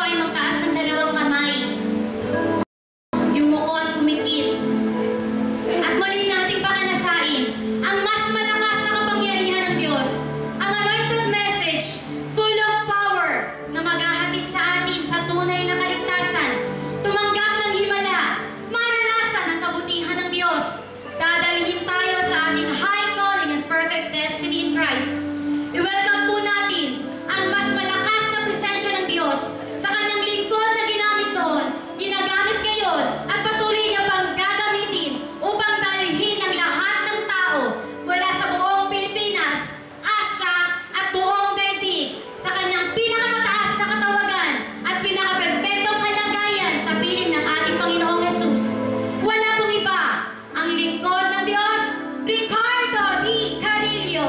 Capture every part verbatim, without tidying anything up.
ay magtaas ng dalawang kamay. Yumuko at kumikit. At muli nating pakanasain ang mas malakas na kapangyarihan ng Diyos. Ang anointed message, full of power, na maghahatid sa atin sa tunay na kaligtasan. Tumanggap ng himala, maranasan ang kabutihan ng Diyos. Dadalhin tayo sa ating high calling and perfect destiny in Christ. I-welcome po natin ang mas malakas na presensya ng Diyos sa kanyang lingkod na ginamit doon, ginagamit ngayon, at patuloy niya pang gagamitin upang dalhin ang lahat ng tao mula sa buong Pilipinas, Asia at buong daigdig sa kanyang pinakamataas na katawagan at pinakaperpektong kalagayan sa piling ng ating Panginoong Jesus. Wala pong iba, ang lingkod ng Diyos, Ricardo D. Carillo.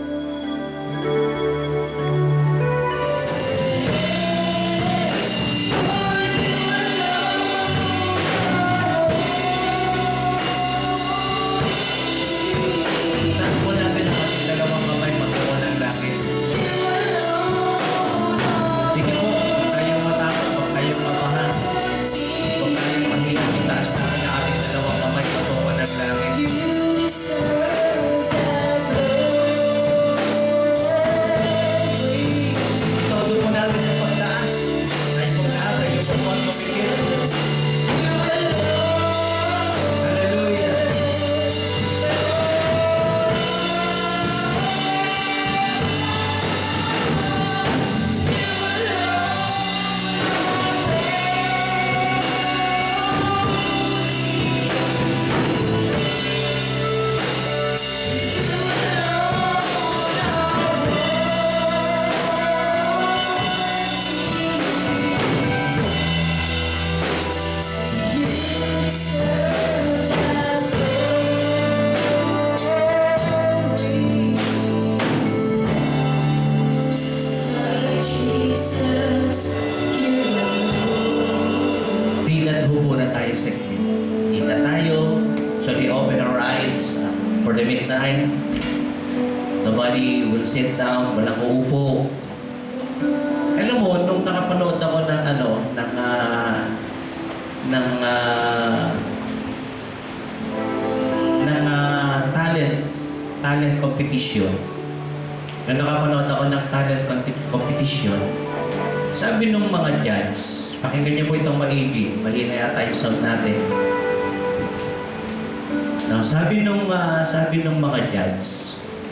Sit down, walang uupo. Alam mo, nung nakapanood ako ng ano, ng uh, ng uh, ng uh, talents, talent competition. Nung nakapanood ako ng talent competition, sabi nung mga judge, pakinggan niyo po itong maigi, mahina yata yung sound natin. Now, sabi nung uh, sabi nung mga judge,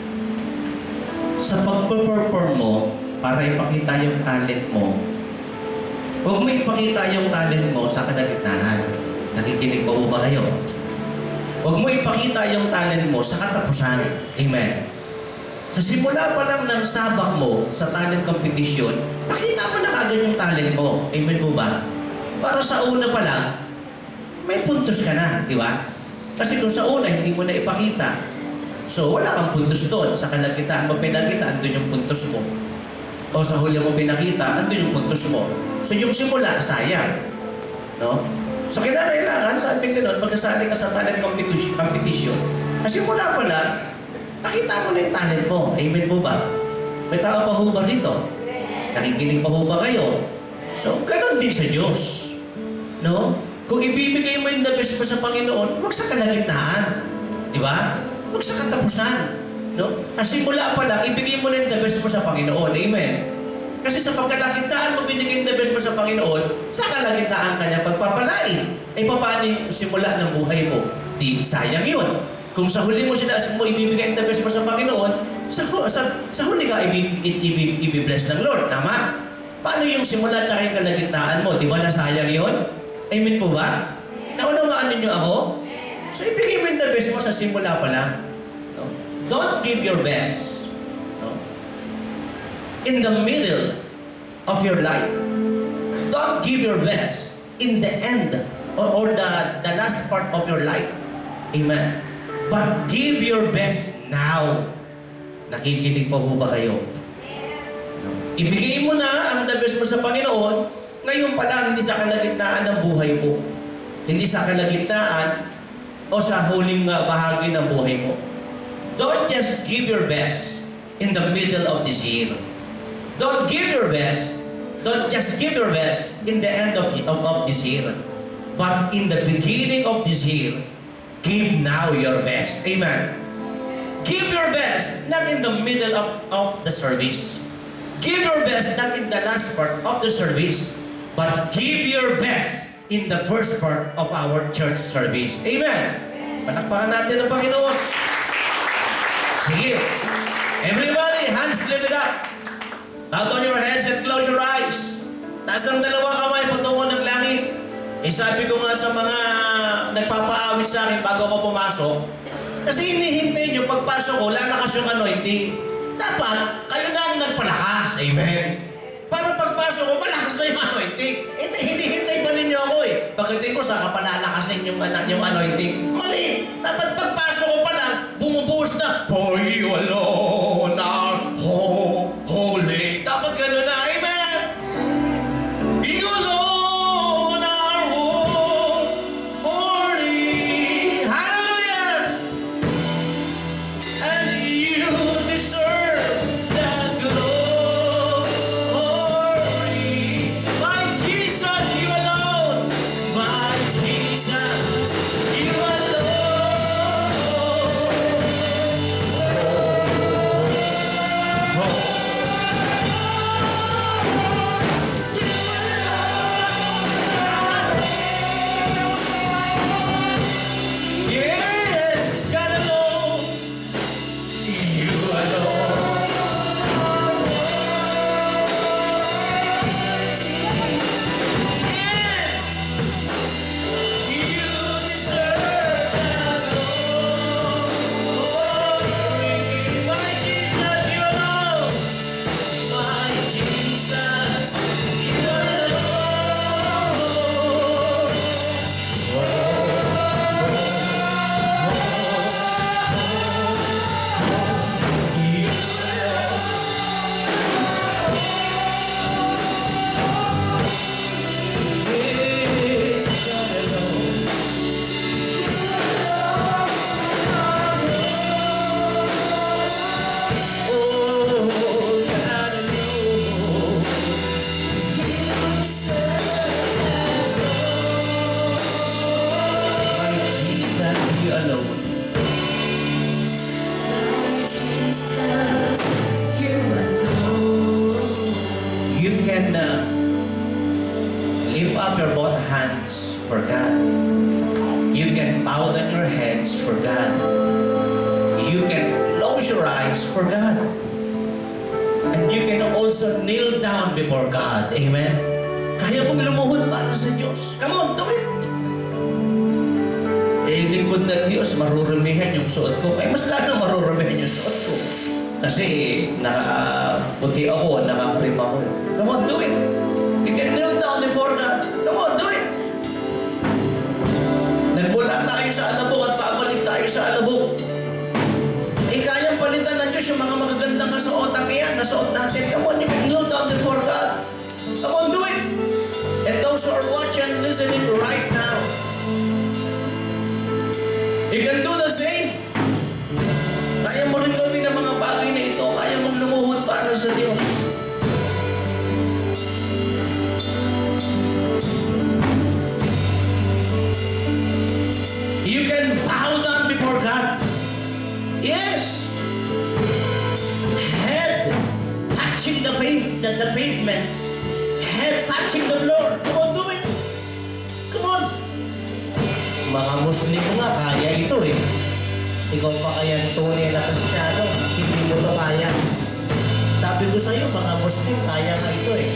sa pag-perform mo, para ipakita yung talent mo, huwag mo ipakita yung talent mo sa kalagitnaan. Nakikinig pa ba kayo? Huwag mo ipakita yung talent mo sa katapusan. Amen. Sa simula pa lang ng sabak mo sa talent competition, pakita mo na kagad yung talent mo. Amen po ba? Para sa una pa lang, may puntos ka na, di ba? Kasi kung sa una, hindi mo na ipakita, so, wala kang puntos doon. Sa kalagitnaan mo pinakita, andun yung puntos mo. O sa huli mo pinakita, andun yung puntos mo. So, yung simula, sayang. No? So, kailangan, sabi ko nun, magkasali ka sa talent competition. Kasi mula pala, nakita mo na yung talent mo. Amen po ba? May tao pa ho ba rito? Nakikinig pa ho ba kayo? So, ganun din sa Diyos. No? Kung ibibigay mo yung the best pa sa Panginoon, huwag sa kalagitnaan. Di ba? Huwag sa katapusan. No? Kasi mula pa lang, ibigay mo na yung the best mo sa Panginoon. Amen? Kasi sa pagkalagitnaan mo binigay yung the best mo sa Panginoon, sa kalagitnaan ka niya pagpapalain. Ay paano yung simula ng buhay mo? Di sayang yun. Kung sa huli mo sila mo ibibigay yung the best mo sa Panginoon, sa, sa, sa huli ka ibibless ng Lord. Tama? Paano yung simula at yung kalagitnaan mo? Di ba nasayang yun? Amen po ba? Naunawaan ninyo ako? So, ibigay mo yung the best mo sa simula pa lang. No? Don't give your best. No? In the middle of your life. Don't give your best in the end or, or the, the last part of your life. Amen. But give your best now. Nakikinig pa po ba kayo? No? Ibigay mo na ang the best mo sa Panginoon. Ngayon pa lang, hindi sa kalagitnaan ng buhay mo. Hindi sa kalagitnaan o sa huling uh, bahagi ng buhay mo. Don't just give your best in the middle of this year. Don't give your best don't just give your best in the end of, of, of this year, but in the beginning of this year, give now your best. Amen. Give your best, not in the middle of, of the service. Give your best, not in the last part of the service, but give your best in the first part of our church service. Amen. Palakpakan natin ang Panginoon. Sige. Everybody, hands lifted up. Bow down your heads and close your eyes. Taas ng dalawa kamay patungo ng langit. Eh sabi ko nga sa mga nagpapaawit sa akin bago ako pumasok, kasi hinihintay nyo pagpasok ko, lalakas yung anointing. Dapat, kayo na ang nagpalakas. Amen. Para pagpasok ko, malakas na yung anointing. Hindi, hinihintay pa ninyo ako eh. Pagdating ko, saka palalakasin yung, yung anointing. Mali! Dapat pagpasok ko pa lang, bumubuhos na, for you alone are ho holy. Dapat gano'n na. Amen! You alone are holy. Hallelujah! And you deserve the glory. My Jesus, you alone. My Jesus, you alone. Yes, God alone. You alone. Yes, you deserve the glory. My Jesus, you alone. My Jesus, you alone. You can uh, lift up your both hands for God. You can bow down your heads for God. You can close your eyes for God. And you can also kneel down before God. Amen. Kaya kong lumuhod para sa Diyos. Come on, do it. Eh, lingkod ng Diyos, marurumihan yung suot ko. Ay, mas lalo marurumihan yung suot ko. Kasi nakaputi ako, nakakarim ako. Come on, do it. You can kneel down before God. Come on, do it. Nagmula tayo sa alabok at pabalik tayo sa alabok. Eh, kayang palitan ng Diyos yung mga magagandang kasuotan kaya nasuot natin. Come on, you can kneel down before God. Come on, do it. And those who are watching and listening right now, you can do the same. Kaya mo rin gawin ang mga bagay na ito. Kaya mong lumuhod para sa Diyos. You can bow down before God. Yes. Head touching the, pave, the, the pavement. Head touching the floor. Come on, do it. Come on. Mga Muslim nga, kaya ito eh. Ikaw pa kaya tunay na Kristiyano, hindi mo ito kaya. Sabi ko sa'yo, mga Muslim, kaya nga ito eh.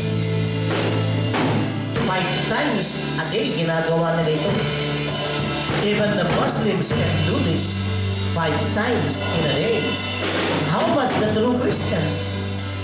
Five times a day, ginagawa nila ito. Even the Muslims can do this five times in a day. How much the true Christians?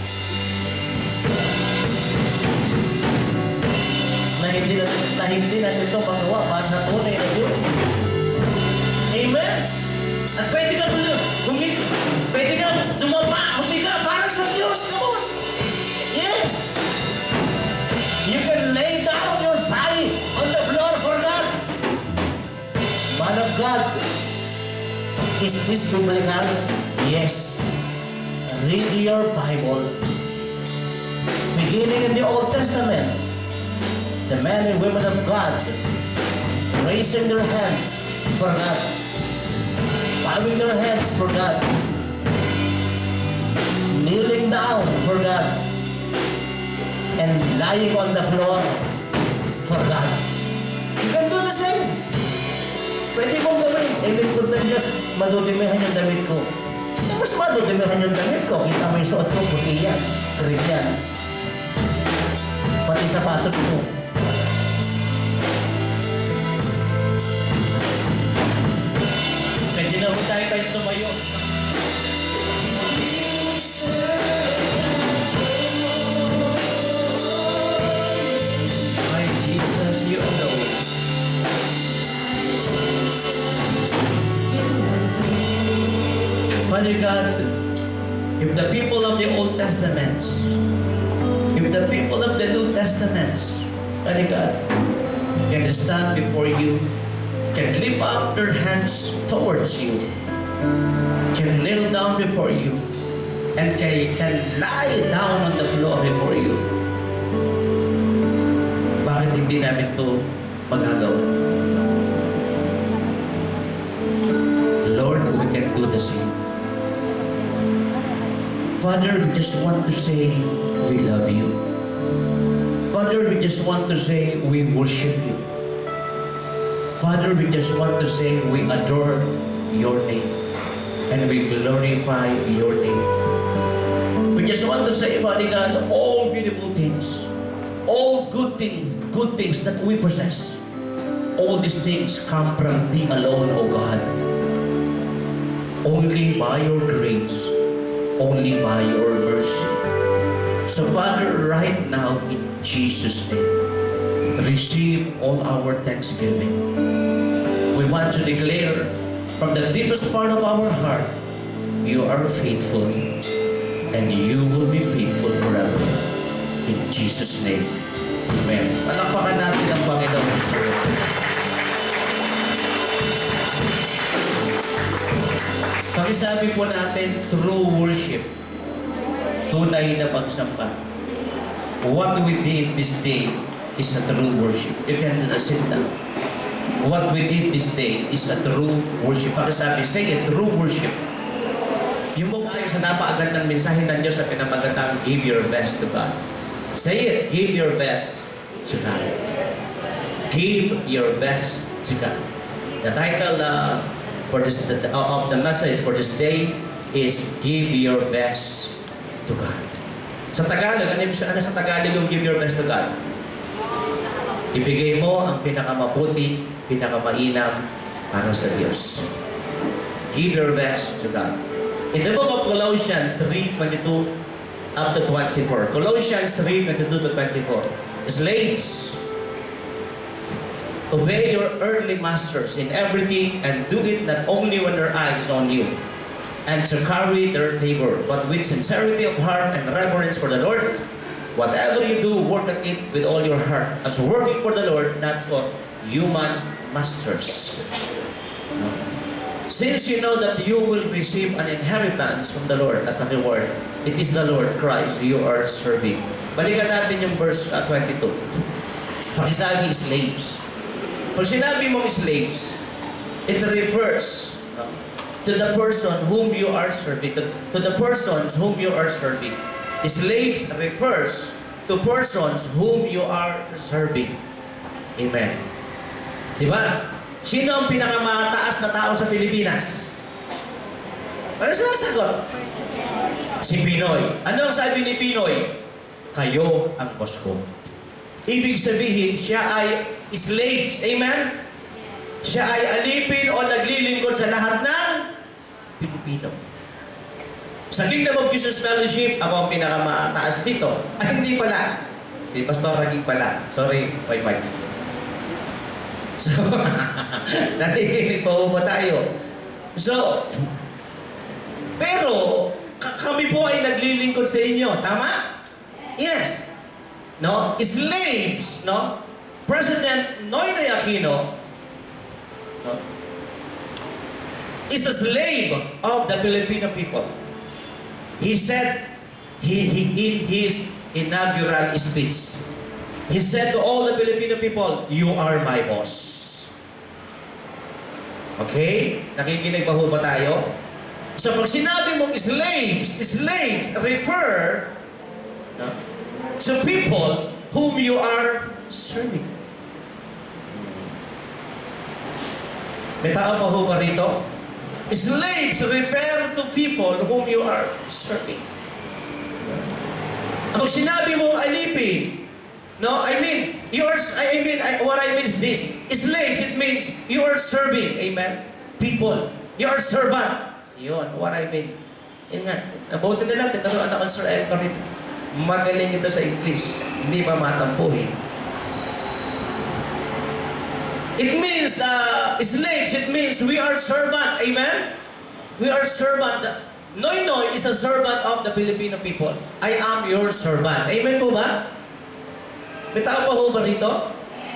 Na hindi na, na hindi na ito magawa para sa tunay na Diyos. Amen? At pwede ka humig, pwede ka dumapa, humiga para sa Diyos. Come on. Yes. You can lay down your body on the floor for God. Man of God, is this biblical? Yes. Read your Bible. Beginning in the Old Testament, the men and women of God raising their hands for God, bowing their heads for God, kneeling down for God, and lying on the floor for God. You can do the same. Pwede kong gawin. Eh, lingkod ng Diyos, madudimihan yung damit ko. Mas madudimihan yung damit ko. Kita mo yung suot ko, puti yan. Green yan. Pati sapatos ko. Pwede na ho tayo kayo tumayo. My Jesus, you alone. Father God, if the people of the Old Testaments, if the people of the New Testaments, Father God, can stand before you, can lift up their hands towards you, can kneel down before you, and can, can lie down on the floor before you, bakit hindi namin ito magagawa? Lord, we can do the same. Father, we just want to say we love you. Father, we just want to say we worship you. Father, we just want to say we adore your name and we glorify your name. We just want to say, Father God, all beautiful things, all good things, good things that we possess, all these things come from thee alone, O God. Only by your grace, only by your mercy. So Father, right now in Jesus' name, receive all our thanksgiving. We want to declare from the deepest part of our heart, you are faithful and you will be faithful forever. In Jesus' name, amen. Palakpakan natin ang Panginoon sa pakisabi po natin, true worship, tunay na pagsamba. What we did this day is a true worship. You can uh, sit down. What we did this day is a true worship. Pakisabi, say it, true worship. Yung mo tayo sa napakagandang mensahe ng Diyos sa pinamagatang, give your best to God. Say it, give your best to God. Give your best to God. The title uh, for this, the, of the message for this day is give your best to God. Sa Tagalog, ano, ano sa Tagalog yung give your best to God? Ibigay mo ang pinakamabuti, pinakamainam para sa Diyos. Give your best to God. In the book of Colossians three twenty-two up to twenty-four. Colossians three twenty-two to twenty-four. Slaves, obey your earthly masters in everything and do it not only when their eye is on you and to carry their favor, but with sincerity of heart and reverence for the Lord. Whatever you do, work at it with all your heart, as working for the Lord, not for human masters. Since you know that you will receive an inheritance from the Lord as a reward, it is the Lord Christ you are serving. Balikan natin yung verse uh, twenty-two. Pakisabi, slaves. Pag sinabi mong slaves, it refers no, to the person whom you are serving, to, to the persons whom you are serving. Slaves refers to persons whom you are serving. Amen. Diba? Sino ang pinakamataas na tao sa Pilipinas? Ano sinasagot? Si Pinoy. Ano ang sabi ni Pinoy? Kayo ang boss ko. Ibig sabihin, siya ay slaves. Amen? Siya ay alipin o naglilingkod sa lahat ng Pilipino. Sa Kingdom of Jesus Fellowship, ako ang pinakamataas dito. Ay, hindi pala. Si Pastor Raging pala. Sorry, bye-bye. So, nakikinig pa po tayo. So, pero, kami po ay naglilingkod sa inyo. Tama? Yes. No? Slaves, no? President Noynoy Aquino, no, is a slave of the Filipino people. He said he, he, he, he is inaugural speech. He said to all the Filipino people, "You are my boss." Okay? Nakikinig pa ho ba tayo? So pag sinabi mong slaves, slaves refer no, to people whom you are serving. May tao pa ho ba rito? Slaves refer to people whom you are serving. Pag sinabi mong alipin, no, I mean, you are, I mean, I, what I mean is this. Slaves, it means you are serving, amen? People. You are servant. Yun, what I mean. Yun nga, nabuti na lang, tinaruan ako ng Sir El Carrito. Magaling ito sa English. Hindi pa matampuhin. It means, uh, slaves, it means we are servant, amen? We are servant. Noy Noy is a servant of the Filipino people. I am your servant. Amen po ba? May tao pa ho ba rito?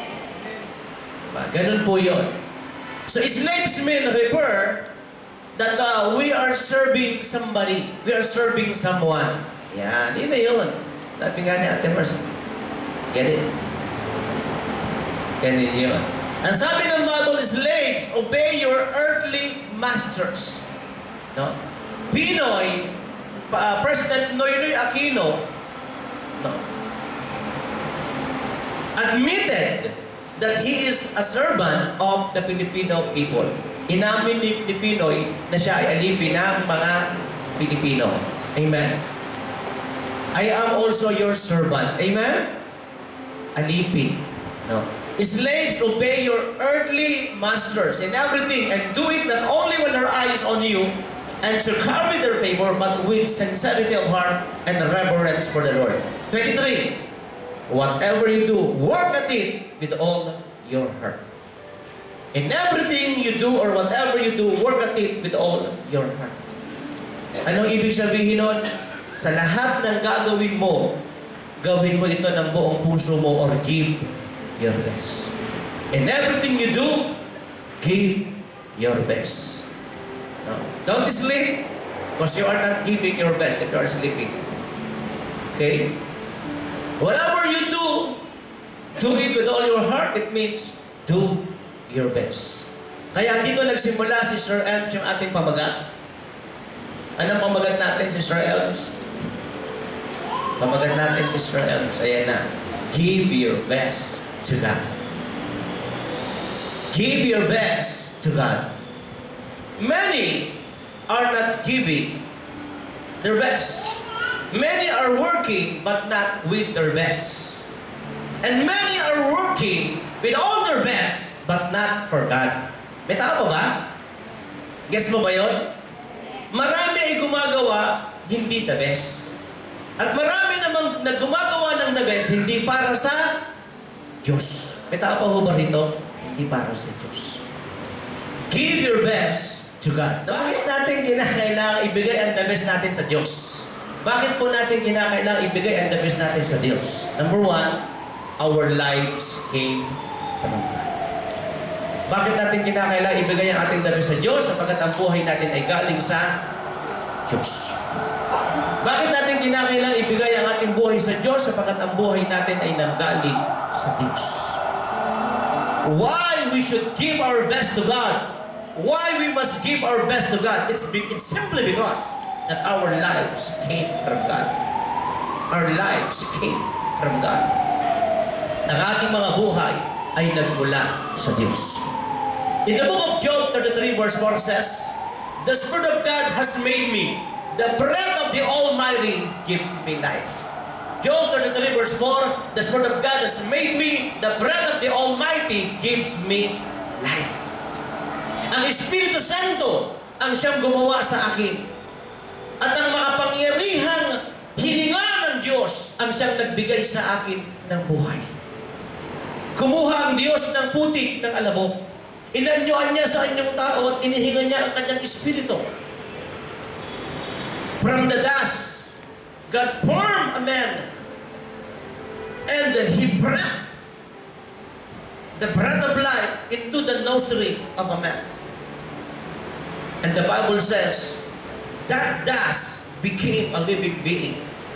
Ganun po yun. So slaves mean refer that uh, we are serving somebody. We are serving someone. Yan, yun na yun. Sabi nga ni Ate Mercy. Get it? Ganun yun. Ang sabi ng Bible, slaves, obey your earthly masters. No? Pinoy, uh, President Noynoy Aquino, no, admitted that he is a servant of the Filipino people. Inamin ni, ni Pinoy na siya ay alipin ng mga Pilipino. Amen. I am also your servant. Amen? Alipin. No. Slaves, obey your earthly masters in everything and do it not only when their eye is on you and to carry their favor, but with sincerity of heart and reverence for the Lord. twenty-three. Whatever you do, work at it with all your heart. In everything you do or whatever you do, work at it with all your heart. Anong ibig sabihin nun? Sa lahat ng gagawin mo, gawin mo ito ng buong puso mo or give your best. In everything you do, give your best. No. Don't sleep because you are not giving your best if you are sleeping. Okay? Whatever you do, do it with all your heart. It means do your best. Kaya dito nagsimula si Sir Elms yung ating pamagat. Anong pamagat natin si Sir Elms? Pamagat natin si Sir Elms. Ayan na. Give your best to God. Give your best to God. Many are not giving their best. Many are working but not with their best. And many are working with all their best but not for God. May tao pa ba? Guess mo ba yun? Marami ay gumagawa, hindi the best. At marami namang na gumagawa ng the best, hindi para sa Diyos. May tao pa ho ba rito? Hindi para sa Diyos. Give your best to God. Bakit natin kinakailangan ibigay ang the best natin sa Diyos? Bakit po natin kinakailangan ibigay ang the best natin sa Diyos? Number one, our lives came from God. Bakit natin kinakailangan ibigay ang ating the best sa Diyos? Sapagkat ang buhay natin ay galing sa Diyos. Bakit natin kinakailangan ibigay ang ating buhay sa Diyos? Sapagkat ang buhay natin ay nanggaling sa Diyos. Why we should give our best to God? Why we must give our best to God? It's, it's simply because that our lives came from God. Our lives came from God. Ang ating mga buhay ay nagmula sa Diyos. In the book of Job thirty-three verse four says, "The Spirit of God has made me. The breath of the Almighty gives me life." Job thirty-three verse four, "The Spirit of God has made me. The breath of the Almighty gives me life." Ang Espiritu Santo ang siyang gumawa sa akin. At ang makapangyarihang hininga ng Diyos ang siyang nagbigay sa akin ng buhay. Kumuha ang Diyos ng putik ng alabok. Inanyuan niya sa inyong tao at inihinga niya ang kanyang Espiritu. From the dust, God formed a man and He breathed the breath of life into the nostril of a man. And the Bible says, that dust became a living being.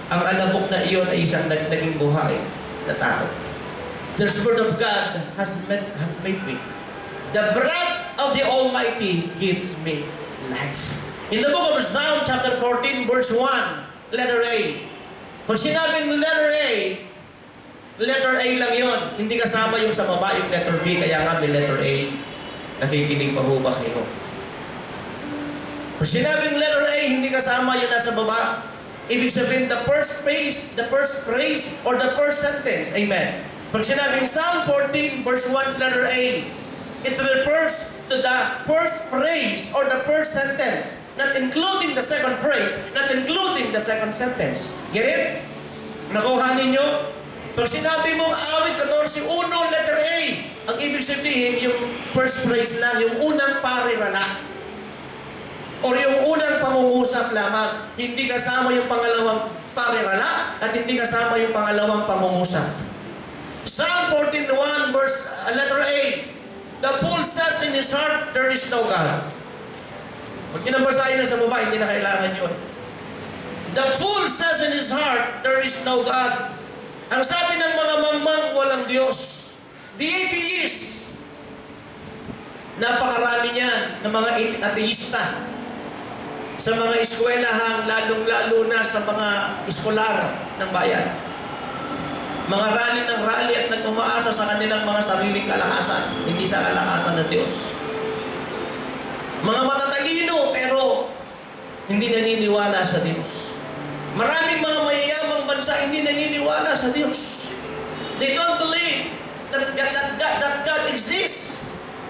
ang alabok na iyon ay isang naging buhay na tao. The Spirit of God has made, has made me. The breath of the Almighty gives me life. In the book of Psalm chapter fourteen verse one, letter A. Pag sinabing letter A, letter A lang yon, hindi kasama yung sa baba yung letter B, kaya nga may letter A. Nakikinig pa ho ba kayo? Pag sinabing letter A, hindi kasama yung nasa baba. Ibig sabihin, the first phrase, the first phrase, or the first sentence. Amen. Pag sinabing Psalm fourteen verse one, letter A, it refers to the first phrase or the first sentence, not including the second phrase, not including the second sentence. Get it? Nakuha ninyo? Pag sinabi mong awit fourteen one, letter A, ang ibig sabihin yung first phrase lang, yung unang parirala. O yung unang pangungusap lamang, hindi kasama yung pangalawang parirala at hindi kasama yung pangalawang pangungusap. Psalm fourteen one verse uh, letter A, the fool says in his heart, there is no God. Pag kinabasahin na sa baba, hindi na kailangan yun. The fool says in his heart, there is no God. Ang sabi ng mga mangmang, walang Diyos. The atheists, napakarami niyan ng mga ateista sa mga eskwelahan, lalong-lalo na sa mga eskolar ng bayan. Mga rally ng rally at nag-umaasa sa kanilang mga sariling kalakasan, hindi sa kalakasan ng Diyos. Mga matatalino pero hindi naniniwala sa Diyos. Maraming mga mayayamang bansa hindi naniniwala sa Diyos. They don't believe that, that, that, God, that God exists.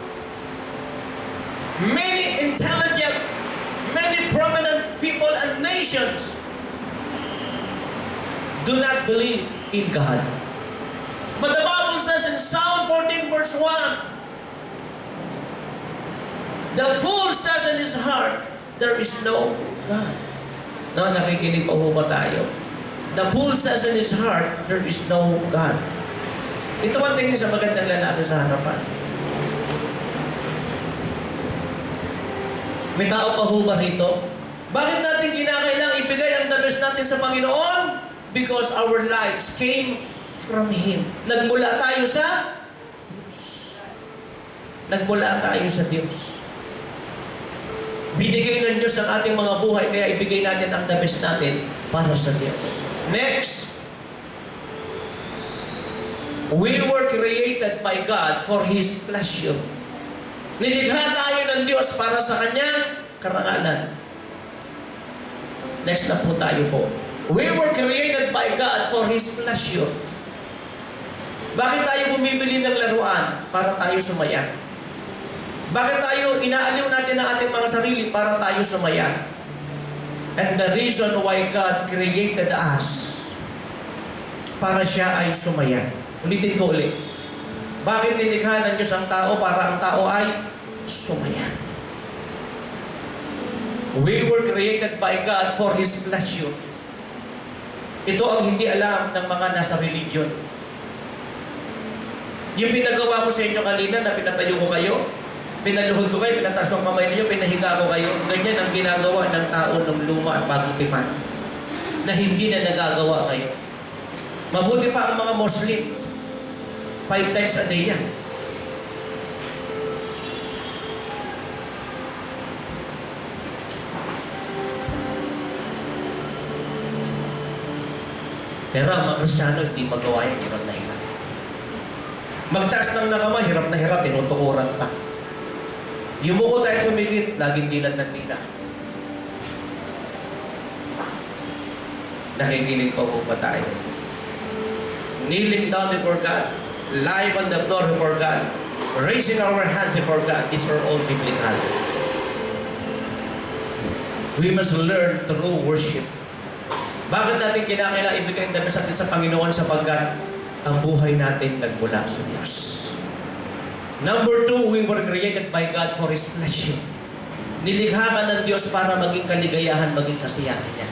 Many intelligent, many prominent people and nations do not believe in God. But the Bible says in Psalm fourteen verse one, the fool says in his heart, there is no God. No, nakikinig pa ho ba tayo? The fool says in his heart, there is no God. Ito ang tingin sa magandang lalaki sa harapan. May tao pa ho ba rito? Bakit natin kinakailangang ibigay ang the best natin sa Panginoon? Because our lives came from Him. Nagmula tayo sa Diyos. Nagmula tayo sa Diyos. Binigay ng Diyos ang ating mga buhay, kaya ibigay natin ang the best natin para sa Diyos. Next. We were created by God for His pleasure. Nilikha tayo ng Diyos para sa Kanyang karangalan. Next na po tayo po. We were created by God for His pleasure. Bakit tayo bumibili ng laruan? Para tayo sumaya. Bakit tayo inaaliw natin ang ating mga sarili? Para tayo sumaya. And the reason why God created us, para siya ay sumaya. Ulitin ko ulit. Bakit nilikha ng Diyos ang tao? Para ang tao ay sumaya. We were created by God for His pleasure. Ito ang hindi alam ng mga nasa religion. Yung pinagawa ko sa inyo kanina na pinatayo ko kayo, pinaluhod ko kayo, pinataas ko ang kamay ninyo, pinahiga ko kayo, ganyan ang ginagawa ng tao ng luma at bagong tipan na hindi na nagagawa kayo. Mabuti pa ang mga Muslim. Five times a day yan. Pero ang mga Kristiyano hindi magawa yan, hirap na hirap. Magtaas ng nakamay, hirap na hirap, tinutukuran pa. Yumuko tayo kumikit, laging dilat ng dila. Nakikinig pa po ba tayo? Kneeling down before God, lying on the floor before God, raising our hands before God, these are all biblical. We must learn true worship. Bakit natin kinakailangan ibigay ang dabis natin sa Panginoon? Sapagkat ang buhay natin nagmula sa Diyos. Number two, we were created by God for His pleasure. Nilikha ka ng Diyos para maging kaligayahan, maging kasiyahan niya.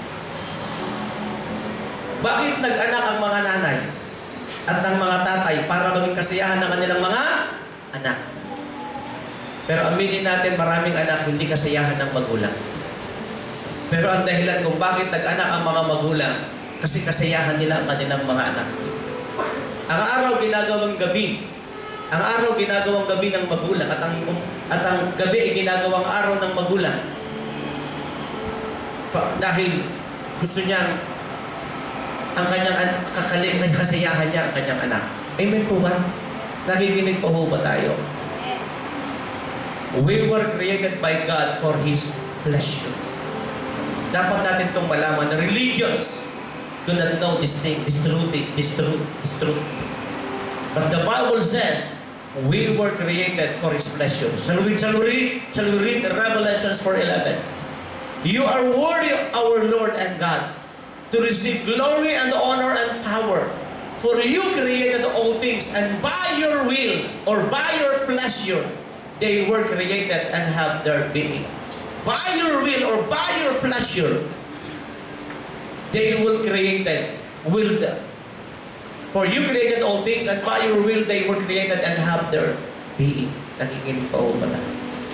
Bakit nag-anak ang mga nanay at ng mga tatay? Para maging kasiyahan ng kanilang mga anak. Pero aminin natin, maraming anak hindi kasiyahan ng magulang. Pero ang dahilan kung bakit nag-anak ang mga magulang, Kasi kasayahan nila ang kanilang mga anak. Ang araw ginagawang gabi. Ang araw ginagawang gabi ng magulang. At ang, at ang gabi ay ginagawang araw ng magulang. Pa, dahil gusto niyang ang kanyang kakalik na kasayahan niya ang kanyang anak. Amen po ba? Nakikinig po ba tayo? We were created by God for His pleasure. Dapat natin itong malaman na religions do not know this thing, this truth, this truth, this truth. But the Bible says, we were created for His pleasure. Shall we, shall we read, shall we read Revelations four eleven? You are worthy, our Lord and God, to receive glory and honor and power. For you created all things, and by your will, or by your pleasure, they were created and have their being. By your will, or by your pleasure, they were created, willed. For you created all things, and by your will, they were created and have their being. Nakikinig pa o pala.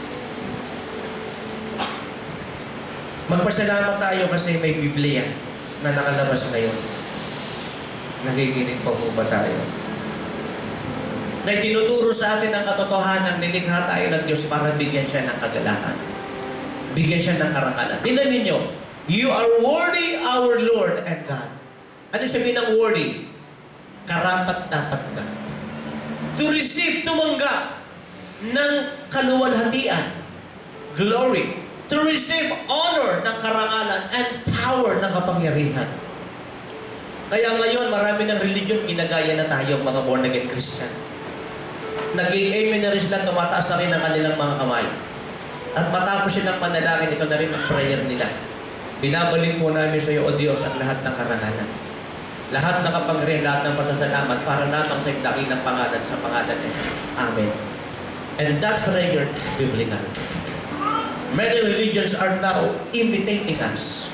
Magpasalamat tayo kasi may Biblia na nakalabas ngayon. Nakikinig pa po ba tayo? Na tinuturo sa atin ang katotohanan, nilikha tayo ng Diyos para bigyan siya ng kagalakan. Bigyan siya ng karangalan. Tingnan ninyo, you are worthy, our Lord and God. Ano sabihin ng worthy? Karapat-dapat ka. To receive, tumanggap ng kaluwalhatian, glory. To receive honor ng karangalan and power ng kapangyarihan. Kaya ngayon, marami ng religion, ginagaya na tayo mga born-again Christian. Nag-i-amen na rin sila, tumataas na rin ang kanilang mga kamay. At matapos silang manalangin, ito na rin ang prayer nila. Binabalik po namin sa iyo, O Diyos, ang lahat ng karangalan. Lahat ng kapangyarihan, lahat ng pasasalamat, para lamang sa dakilang pangalan sa pangalan ni Jesus. Amen. And that prayer is biblical. Many religions are now imitating us.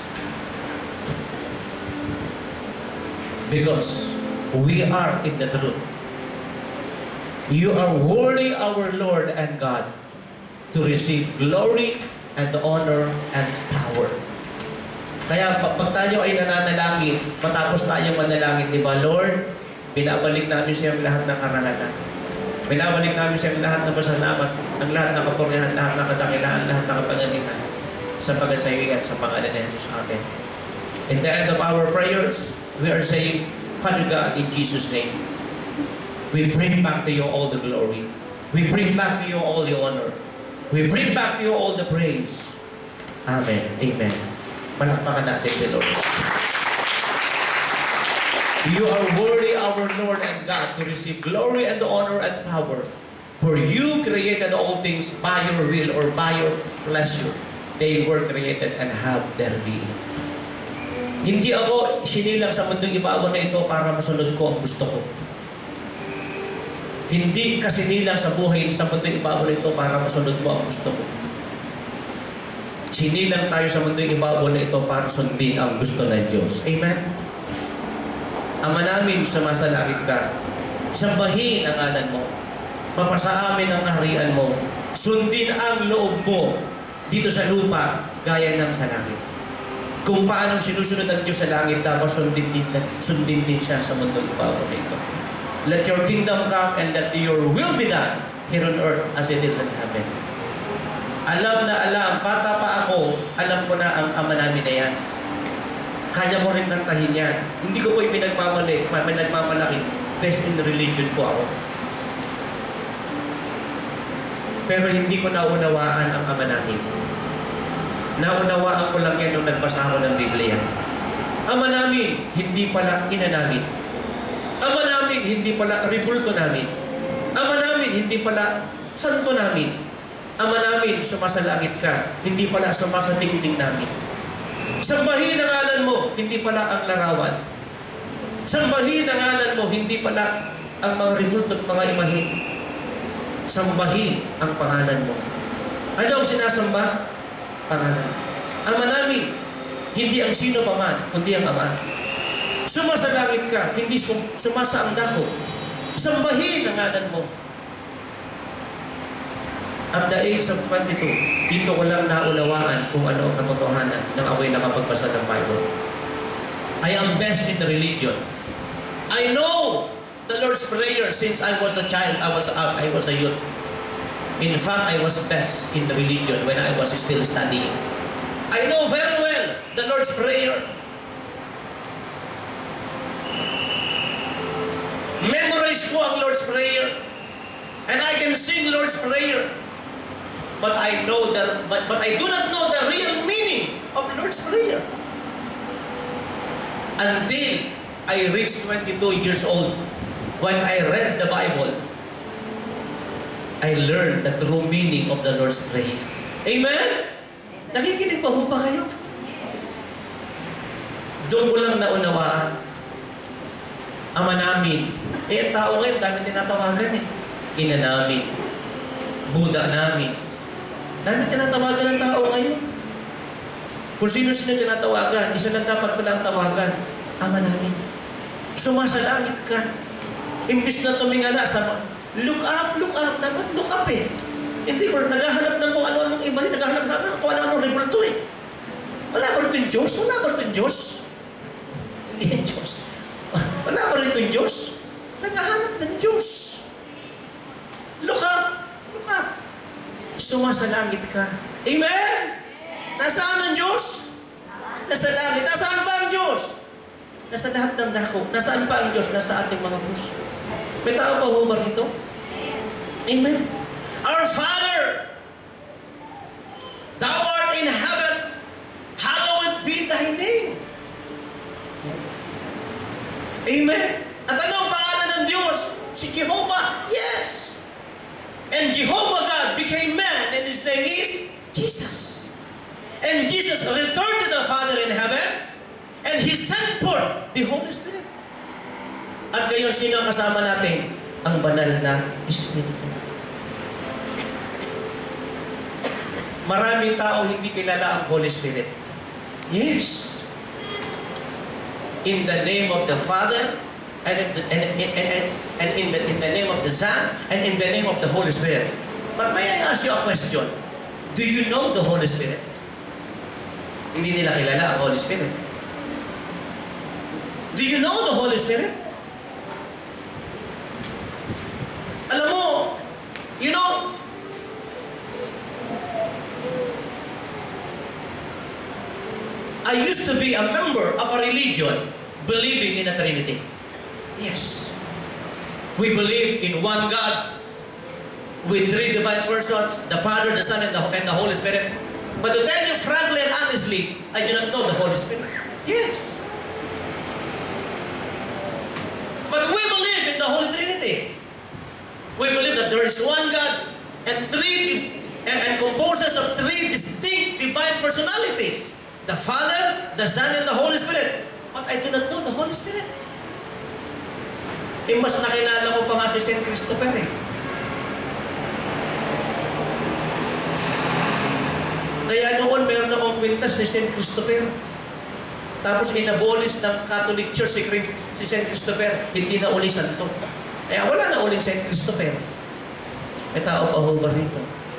Because we are in the truth. You are worthy, our Lord and God, to receive glory and honor and power. Kaya pag tayo ay nananalangin, matapos tayo manalangin, di ba, Lord, binabalik namin sa iyo lahat ng karangalan. Binabalik namin sa iyo lahat ng pasalamat, ang lahat ng kapurihan, lahat ng kadakilaan, lahat ng kapangyarihan sa pagkasayigan sa pangalan ni Jesus. Amen. In the end of our prayers, we are saying, Father God, in Jesus' name, we bring back to you all the glory. We bring back to you all the honor. We bring back to you all the praise. Amen. Amen. Palakpakan natin si Lord. You are worthy, our Lord and God, to receive glory and honor and power. For you created all things by your will or by your pleasure. They were created and have their being. Hindi ako sinilang sa mundong ibabaw na ito para masunod ko ang gusto ko. Hindi ka sinilang sa buhay sa mundong ibabaw na ito para masunod mo ang gusto ko. Sinilang tayo sa mundong ibabaw na ito para sundin ang gusto ng Diyos. Amen? Ama namin, sumasalangit ka. Sambahin ang ngalan mo. Mapasa amin ang kaharian mo. Sundin ang loob mo dito sa lupa gaya ng sa langit. Kung paanong sinusunod ang Diyos sa langit, dapat sundin din, sundin din siya sa mundong ibabaw na ito. Let your kingdom come and let your will be done here on earth as it is in heaven. Alam na alam, bata pa ako, alam ko na ang ama namin na yan. Kaya mo rin kantahin yan. Hindi ko po yung pinagmamali, pinagmamalaki. Best in religion po ako. Pero hindi ko naunawaan ang ama namin. Naunawaan ko lang yan nung nagbasa ako ng Biblia. Ama namin, hindi pala ina namin. Ama namin, hindi pala ribulto namin. Ama namin, hindi pala santo namin. Ama namin, sumasalangit ka, hindi pala sumasaligting namin. Sambahin ang ngalan mo, hindi pala ang larawan. Sambahin ang ngalan mo, hindi pala ang mga ribulto at mga imahin. Sambahin ang pangalan mo. Ano ang sinasamba? Pangalan. Ama namin, hindi ang sino pa man, kundi ang Ama. Sumasalangit ka, hindi sum sumasaangga ko. Sambahin ang ngalan mo. At the age of twenty-two, dito ko lang naunawaan kung ano ang katotohanan ng ako'y nakapagbasa ng Bible. I am best in the religion. I know the Lord's Prayer since I was a child, I was a, I was a youth. In fact, I was best in the religion when I was still studying. I know very well the Lord's Prayer. Memorize ko ang Lord's Prayer. And I can sing Lord's Prayer. But I know that, but, but I do not know the real meaning of Lord's Prayer. Until I reached twenty-two years old, when I read the Bible, I learned the true meaning of the Lord's Prayer. Amen? Nakikinig pa ho ba kayo? Doon ko lang naunawaan. Ama namin. Eh, ang tao ngayon, dami tinatawagan eh. Ina namin. Buddha namin. Dami tinatawagan ng tao ngayon. Kung sino-sino tinatawagan, isa lang dapat pala ang tawagan. Ama namin. Sumasalangit ka. Imbis na tumingala sa look up, look up. Dapat look up eh. Hindi ko naghahanap ng kung ano-anong iba. Naghahanap na ng kung ano-anong rebulto eh. Wala ko rito yung Diyos. Wala ko rito yung Diyos. Hindi yung Diyos. Wala ko rito yung Diyos. Naghahanap ng Diyos. Look up. Look up. Sumasalangit ka. Amen? Nasaan ang Diyos? Nasa langit. Nasaan ba ang Diyos? Nasa lahat ng dako. Nasaan pa ang Diyos? Nasa ating mga puso. May tao pa ho ba rito? Amen. Our Father, Thou art in heaven, hallowed be Thy name. Amen. At ano ang pangalan ng Diyos? Si Jehovah. Yes. And Jehovah God became man, and His name is Jesus. And Jesus returned to the Father in heaven, and He sent forth the Holy Spirit. At ngayon, sino ang kasama natin? Ang banal na Espiritu. Maraming tao hindi kilala ang Holy Spirit. Yes. In the name of the Father, and in the, and, and, and, and in, the, in the name of the Son, and in the name of the Holy Spirit. But may I ask you a question? Do you know the Holy Spirit? Hindi nila kilala ang Holy Spirit. Do you know the Holy Spirit? Alam mo, you know, I used to be a member of a religion believing in a Trinity. Yes. We believe in one God with three divine persons, the Father, the Son, and the, and the Holy Spirit. But to tell you frankly and honestly, I do not know the Holy Spirit. Yes. But we believe in the Holy Trinity. We believe that there is one God and three and, and composed of three distinct divine personalities. The Father, the Son, and the Holy Spirit. But I do not know the Holy Spirit. Eh, mas nakilala ko pa nga si Saint Christopher eh. Kaya noon meron akong kwintas ni Saint Christopher. Tapos inabolish ng Catholic Church si, si Saint Christopher. Hindi na uli santo. Kaya wala na uling Saint Christopher. May tao pa ho ba rito?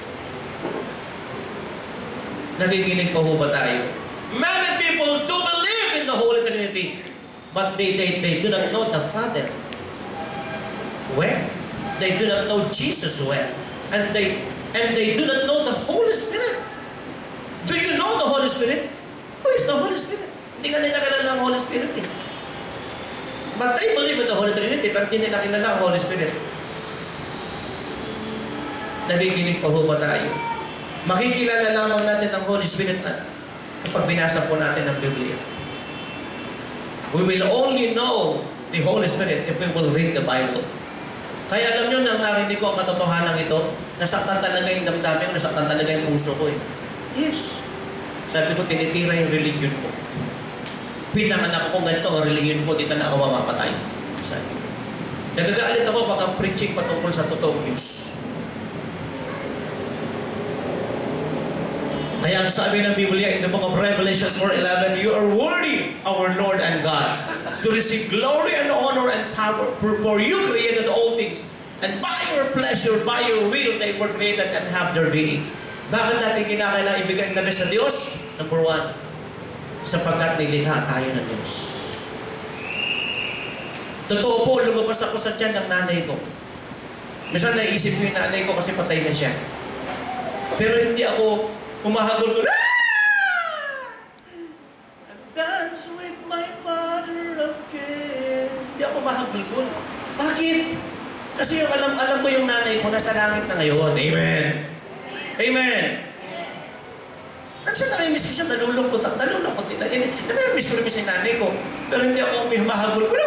Nagiginig pa ho ba tayo? Many people do believe in the Holy Trinity, but they, they, they do not know the Father well. They do not know Jesus well. And they, and they do not know the Holy Spirit. Do you know the Holy Spirit? Who is the Holy Spirit? Hindi ka nila kilala ang Holy Spirit eh. But they believe in the Holy Trinity, pero hindi nila kilala ang Holy Spirit. Nagiginig pa ho ba tayo? Makikilala lamang natin ang Holy Spirit na kapag binasa po natin ang Biblia. We will only know the Holy Spirit if we will read the Bible. Kaya alam nyo, nang narinig ko ang katotohanan ito, nasaktan talaga yung damdamin, nasaktan talaga yung puso ko eh. Yes. Sabi ko, tinitira yung religion ko. Pinanganak ako ganito ang religion ko, dito na ako mamapatay. Sabi. Nagagalit ako pag ang preaching patungkol sa totoong Diyos. Kaya ang sabi ng Biblia in the book of Revelation four eleven, you are worthy, our Lord and God, to receive glory and honor and power, for, for you created all things, and by your pleasure, by your will, they were created and have their being. Bakit natin kinakailangan ibigay ang gabi sa Diyos? Number one, sapagkat nilikha tayo ng Diyos. Totoo po, lumabas ako sa tiyan ng nanay ko. Minsan naisip ko yung nanay ko kasi patay na siya. Pero hindi ako humahagol ko, "Ah! And dance with my mother again." Hindi ako mahagulgol. Bakit? Kasi yung alam, alam ko yung nanay ko nasa langit na ngayon. Amen. Amen. Nasa namimiss ko siya, nalulungkot ako, nalulungkot din. Namimiss ko rin si nanay ko. Pero hindi ako may humahagul ko.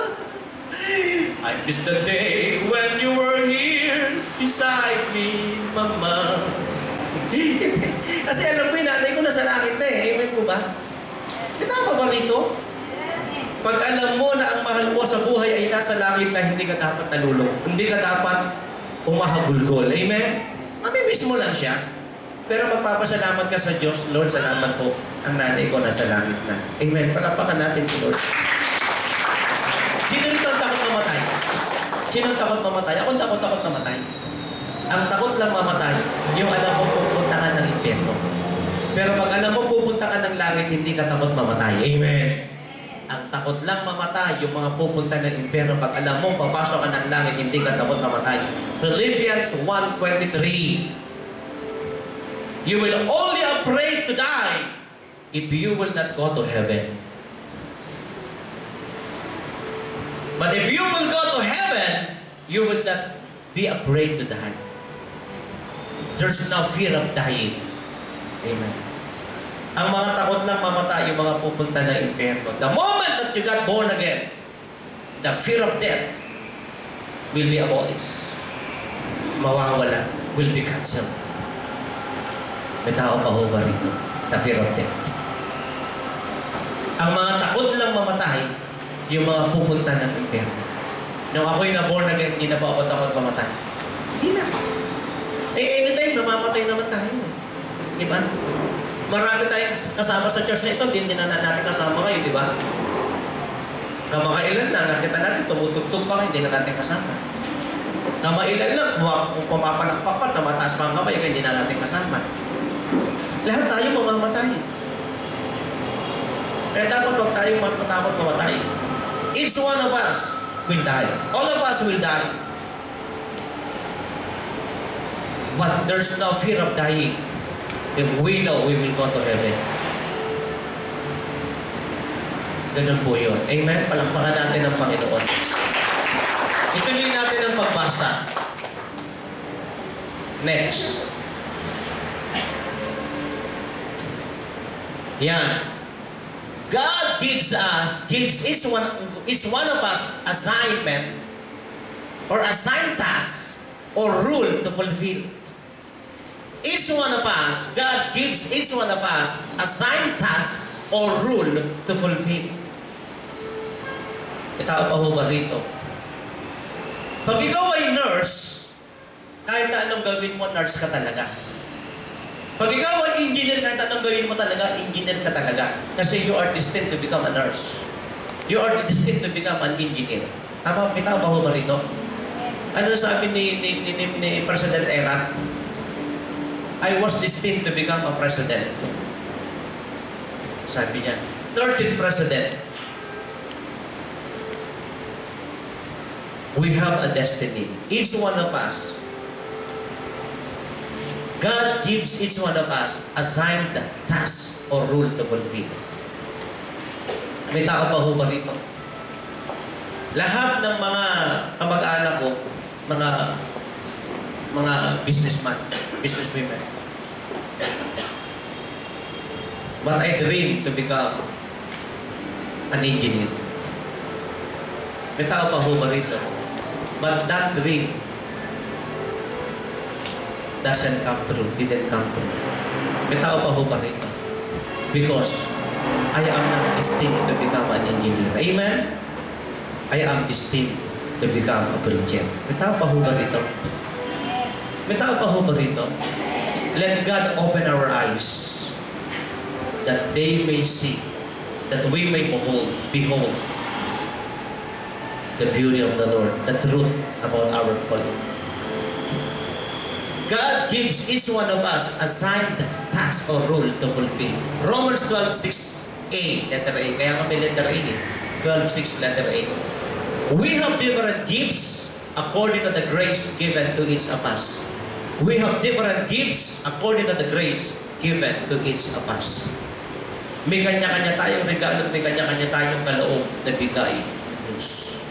I miss the day when you were here beside me, Mama. Kasi alam ko yung nanay ko nasa langit na eh. Amen po ba? Tama ba rito? Pag alam mo na ang mahal mo sa buhay ay nasa langit na hindi ka dapat nalulong. Hindi ka dapat umahagulgol. Amen? Mamimiss mo lang siya. Pero magpapasalamat ka sa Diyos. Lord, salamat po. Ang nanay ko nasa langit na. Amen. Palapakan natin si Lord. Sino rito ang takot mamatay? Sino ang takot mamatay? Ako ang takot-takot mamatay. Ang takot lang mamatay, yung alam mo pupunta ka ng impyerno. Pero pag alam mo pupunta ka ng langit, hindi ka takot mamatay. Amen. Ang takot lang mamatay, yung mga pupunta ng impyerno. Pag alam mo, papasok ka ng langit, hindi ka takot mamatay. Philippians one twenty-three. You will only afraid to die if you will not go to heaven. But if you will go to heaven, you will not be afraid to die. There's no fear of dying. Amen. Ang mga takot lang mamatay, yung mga pupunta na impyerno. The moment that you got born again, the fear of death will be abolished. Mawawala, will be cancelled. May tao pa ho ba rito? The fear of death. Ang mga takot lang mamatay, yung mga pupunta ng impyerno. Nung ako'y na-born again, hindi na ba ako takot mamatay? Hindi na. Eh, anytime, namamatay naman tayo. Di ba? Marami tayong kasama sa church na ito, hindi na natin kasama kayo, di ba? Kamakailan na, nakita natin, tumutugtog pa, hindi na natin kasama. Kamailan lang, kung pumapalakpak pa, namataas pa ang kamay, hindi na natin kasama. Lahat tayo mamamatay. Kaya dapat huwag tayong matakot mamatay. Each one of us will die. All of us will die. But there's no fear of dying if we know we will go to heaven. Ganun po yun. Amen? Palampakan natin ang Panginoon. Ituloy natin ang pagbasa. Next. Yan. God gives us, gives each one, each one of us assignment or assigned task or rule to fulfill. Each one of us, God gives each one of us assigned task or rule to fulfill. Itao pa ho ba rito? Pag ikaw ay nurse, kahit na anong gawin mo, nurse ka talaga. Pag ikaw ay engineer, kahit anong gawin mo talaga, engineer ka talaga. Kasi you are destined to become a nurse. You are destined to become an engineer. Tama, may tama ba rito? Ano sabi ni, ni, ni, ni, ni President Era? I was destined to become a president. Sabi niya, thirteenth president. We have a destiny. Each one of us, God gives each one of us assigned task or rule to fulfill. May tao pa ho ba rito? Lahat ng mga kamag-anak ko, mga mga businessman, businesswomen. But I dream to become an engineer. May tao pa ho ba rito? But that dream doesn't come true, didn't come true. May tao pa ho ba rito? Because I am not destined to become an engineer. Amen? I am destined to become a preacher. May tao pa ho ba rito? May tao pa ho ba rito? Let God open our eyes that they may see, that we may behold, behold the beauty of the Lord, the truth about our calling. God gives each one of us assigned task or role to fulfill. Romans twelve six A, letter A. Kaya kami letter A eh. twelve six, letter A. We have different gifts according to the grace given to each of us. We have different gifts according to the grace given to each of us. May kanya-kanya tayong regalo at may kanya-kanya tayong kaloob na bigay ng Diyos.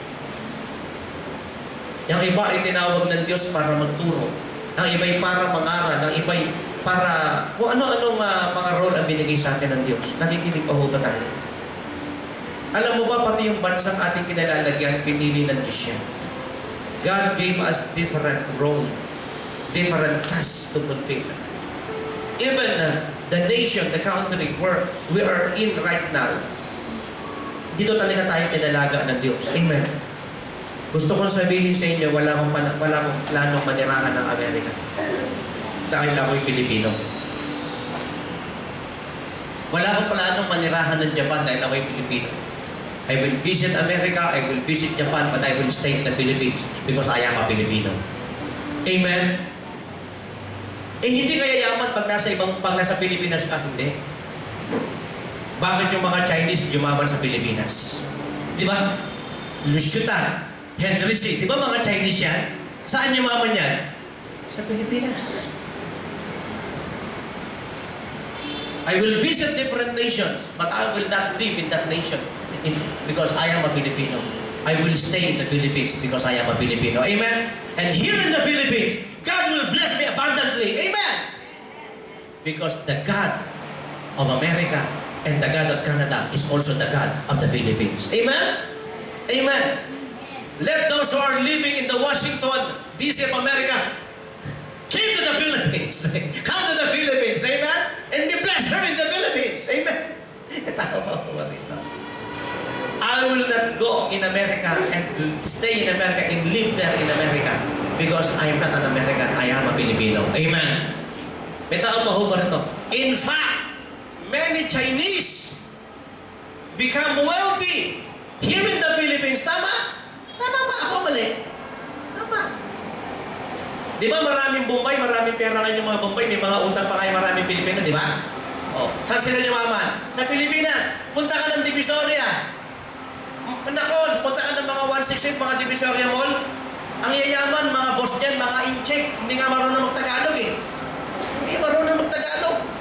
Yung iba ay tinawag ng Diyos para magturo. Ang iba ay para mangaral. Ang iba ay para kung ano-anong uh, mga role ang binigay sa atin ng Diyos. Nakikinig pa ho ba tayo? Alam mo ba, pati yung bansang ating kinalalagyan, pinili ng Diyos yan. God gave us different role, different tasks to fulfill. Even uh, the nation, the country where we are in right now, dito talaga tayo kinalaga ng Diyos. Amen. Gusto kong sabihin sa inyo, wala akong, wala akong planong manirahan ng Amerika. Dahil ako'y Pilipino. Wala akong planong manirahan ng Japan dahil ako'y Pilipino. I will visit America, I will visit Japan, but I will stay in the Philippines because I am a Filipino. Amen? Eh, hindi kaya yaman pag nasa ibang, pag nasa Pilipinas ka, hindi. Bakit yung mga Chinese yumaman sa Pilipinas? Di ba? Lusyutan, Henry C. Di ba mga Chinese yan? Saan yumaman yan? Sa Pilipinas. I will visit different nations, but I will not live in that nation because I am a Filipino. I will stay in the Philippines because I am a Filipino. Amen? And here in the Philippines, God will bless me abundantly. Amen? Because the God of America and the God of Canada is also the God of the Philippines. Amen? Amen? Let those who are living in the Washington, D C of America, came to the Philippines. Come to the Philippines. Amen? And be blessed here in the Philippines. Amen? Tama po ba rito? I will not go in America and stay in America and live there in America because I am not an American. I am a Filipino. Amen? May tao pa ho ba rito? In fact, many Chinese become wealthy here in the Philippines. Tama? Tama ba ako mali? Tama. Di ba maraming Bombay, maraming pera ngayon yung mga Bombay, may mga utang pa kayo maraming Pilipino, di ba? Oh, saan sila yumaman? Sa Pilipinas. Punta ka ng Divisoria. Nako, punta ka ng mga one sixty-eight, mga Divisoria Mall. Ang yayaman, mga boss dyan, mga incheck, hindi nga marunong mag-Tagalog eh. Hindi marunong mag-Tagalog.